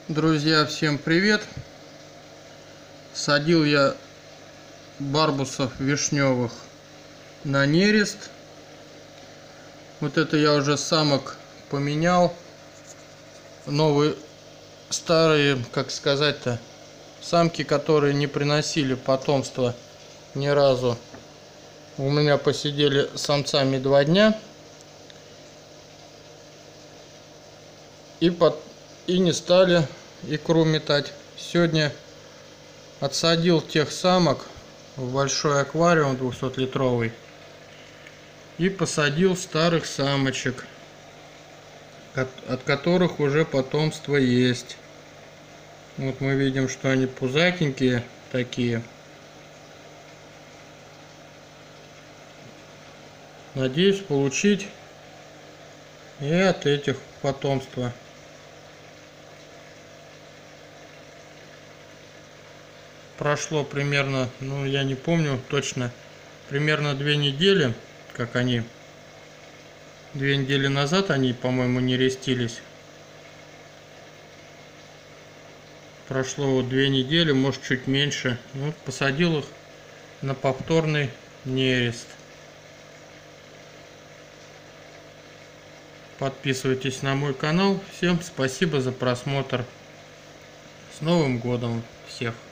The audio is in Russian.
Друзья, всем привет! Садил я барбусов вишневых на нерест. Вот это я уже самок поменял. Новые, старые, как сказать-то, самки, которые не приносили потомства ни разу, у меня посидели самцами 2 дня. И не стали икру метать. Сегодня отсадил тех самок в большой аквариум 200-литровый и посадил старых самочек, от которых уже потомство есть. Вот мы видим, что они пузатенькие такие. Надеюсь получить и от этих потомство. Прошло примерно, я не помню точно, примерно 2 недели, как они. 2 недели назад они, по-моему, нерестились. Прошло вот 2 недели, может чуть меньше. Посадил их на повторный нерест. Подписывайтесь на мой канал. Всем спасибо за просмотр. С Новым годом всех!